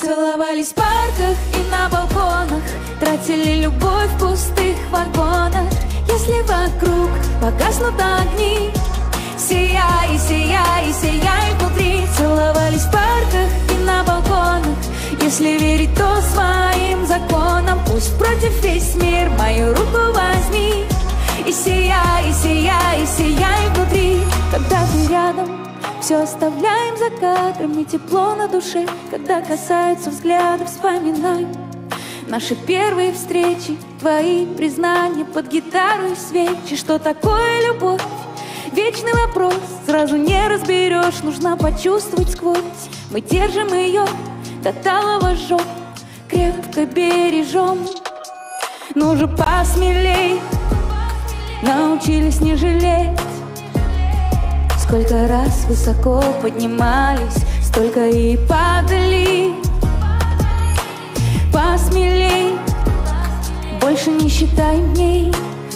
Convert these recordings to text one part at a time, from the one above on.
Целовались в парках и на балконах, тратили любовь в пустых вагонах. Если вокруг погаснут огни, сияй, сияй, сияй внутри. Целовались в парках и на балконах. Если верить, то своим законам. Пусть против весь мир мою руку возьми. И сияй, сияй, сияй внутри. Когда ты рядом, все оставляем за кадром. И тепло на душе, когда касаются взглядов, вспоминай наши первые встречи, твои признания под гитару и свечи. Что такое любовь? Вечный вопрос, сразу не разберешь, нужно почувствовать сквозь. Мы держим ее, до талого жжем, крепко бережем. Ну же посмелей, научились не жалеть. Сколько раз высоко поднимались, столько и падали. Посмелей, больше не считаем дней.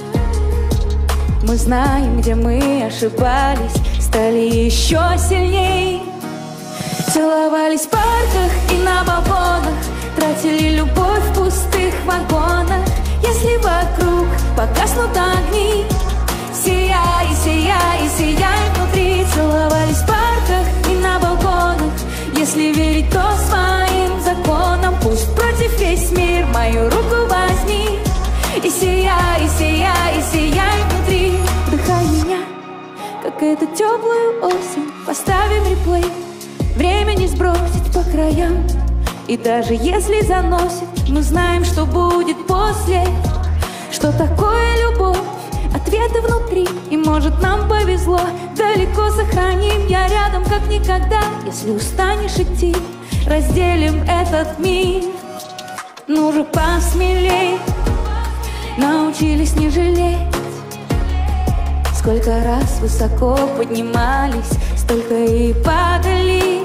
Мы знаем, где мы ошибались, стали еще сильней. Целовались в парках и на балконах, тратили любовь в пустых вагонах. Если вокруг погаснут огни, сияй, сияй, сияй внутри. Целовались в парках и на балконах. Если верить, то своим законам. Пусть против весь мир мою руку возьми. И сияй, сияй, сияй внутри. Вдыхай меня, как эту теплую осень. Поставим реплей, время не сбросить по краям. И даже если заносит, мы знаем, что будет после. Что такое любовь? Ответы внутри. И может нам повезло, далеко сохраним. Я рядом как никогда. Если устанешь идти, разделим этот мир. Ну же посмелей, научились не жалеть. Сколько раз высоко поднимались, столько и падали.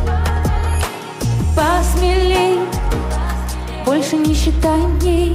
Посмелей, больше не считаем дней.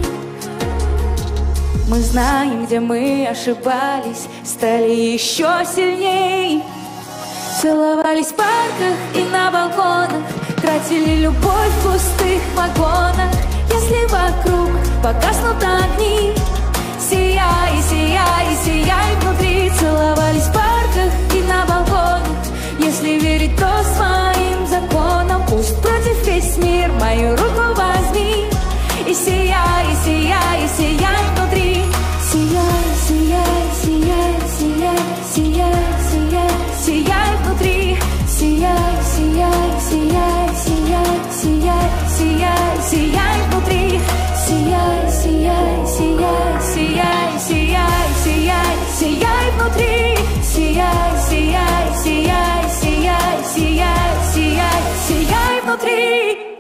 Мы знаем, где мы ошибались, стали еще сильней. Целовались в парках и на балконах, тратили любовь в пустых вагонах. Если вокруг погаснут огни, сияй, сияй, сияй внутри. Целовались в парках и на балконах. Если верить, то своим законам. Пусть против весь мир мою руку возьми. И сияй, сияй, сияй внутри. Сияй, сияй, сияй, сияй, сияй, сияй, сияй внутри. Сияй, сияй, сияй, сияй, сияй, сияй, сияй внутри. Сияй, сияй, сияй, сияй, сияй, сияй, сияй внутри. Сияй, сияй, сияй, сияй, сияй, сияй, сияй внутри.